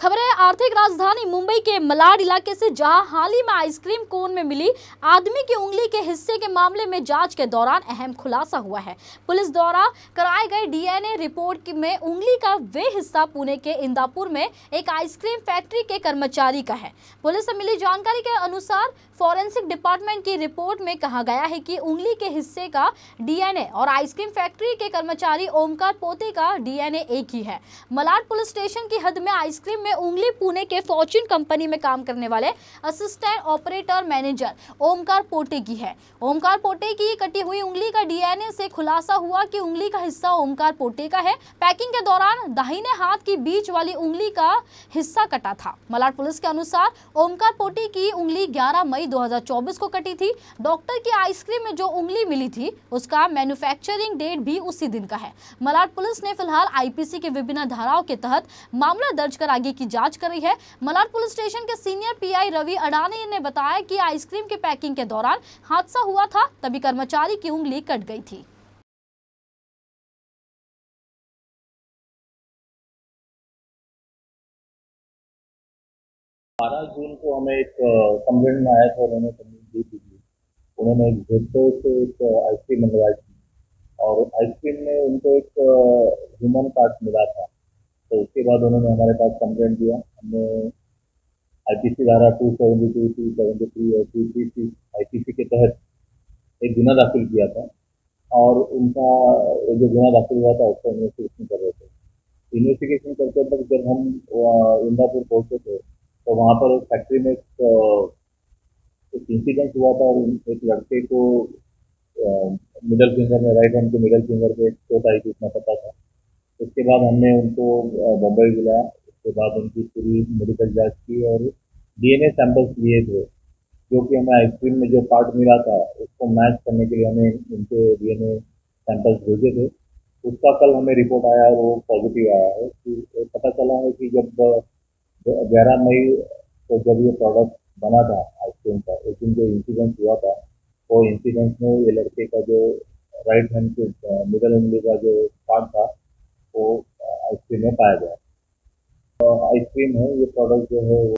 खबर है आर्थिक राजधानी मुंबई के मलाड इलाके से, जहां हाल ही में आइसक्रीम कोन में मिली आदमी की उंगली के हिस्से के मामले में जांच के दौरान अहम खुलासा हुआ है। पुलिस द्वारा कराए गए डीएनए रिपोर्ट में उंगली का वे हिस्सा पुणे के इंदापुर में एक आइसक्रीम फैक्ट्री के कर्मचारी का है। पुलिस से मिली जानकारी के अनुसार फॉरेंसिक डिपार्टमेंट की रिपोर्ट में कहा गया है कि उंगली के हिस्से का डीएनए और आइसक्रीम फैक्ट्री के कर्मचारी ओमकार पोते का डीएनए एक ही है। मलाड पुलिस स्टेशन की हद में आइसक्रीम में उंगली पुणे के फॉर्च्यून कंपनी में काम करने वाले assistant operator manager Omkar Pote की है। ओमकार पोटे की कटी हुई उंगली का डीएनए से खुलासा हुआ कि उंगली का हिस्सा ओमकार पोटे का है। पैकिंग के दौरान दाहिने हाथ की बीच वाली उंगली का हिस्सा कटा था। मलाड पुलिस के अनुसार ओमकार पोटे की उंगली 11 मई 2024 को कटी थी। डॉक्टर की आइसक्रीम में जो उंगली मिली थी उसका मैन्युफैक्चरिंग डेट भी उसी दिन का है। मलाड पुलिस ने फिलहाल आईपीसी के विभिन्न धाराओं के तहत मामला दर्ज कर आगे की जांच कर रही है। मलाड पुलिस स्टेशन के सीनियर पीआई रवि अडानी ने बताया कि आइसक्रीम के पैकिंग के दौरान हादसा हुआ था, तभी कर्मचारी की उंगली कट गई थी। 12 जून को हमें एक कंप्लेंट में आया था और उन्होंने कंप्लेंट दी थी। उन्होंने एक जेप्टो से एक आइसक्रीम मंगवाई थी और आइसक्रीम में उनको एक ह्यूमन पार्ट मिला था। तो उसके बाद उन्होंने हमारे पास कंप्लेंट दिया। हमने आईपीसी धारा 272, 273 और 236 आईपीसी के तहत एक गुना दाखिल किया था और उनका जो गुना दाखिल हुआ था उसका इन्वेस्टिगेशन कर रहे थे। इन्वेस्टिगेशन करते वक्त जब हम इंदापुर पहुंचे थे तो वहाँ पर एक फैक्ट्री में एक इंसिडेंट हुआ था और एक लड़के को मिडल फिंगर में, राइट हैंड के मिडल फिंगर पे एक चोट आई थी, इतना पता था। उसके बाद हमने उनको बम्बई बुलाया। उसके बाद उनकी पूरी मेडिकल जांच की और डीएनए सैंपल्स लिए थे, जो कि हमें आइसक्रीम में जो पार्ट मिला था उसको मैच करने के लिए हमें उनके डीएनए सैंपल्स भेजे थे। उसका कल हमें रिपोर्ट आया और वो पॉजिटिव आया है। कि पता चला है कि जब 11 मई को जब ये प्रोडक्ट बना था आइसक्रीम का, उस दिन जो इंसिडेंट हुआ था वो इंसिडेंट में ये लड़के का जो राइट हैंड के मिडल उंगली का जो पार्ट था वो आइसक्रीम में पाया गया। आइसक्रीम है, ये प्रोडक्ट जो है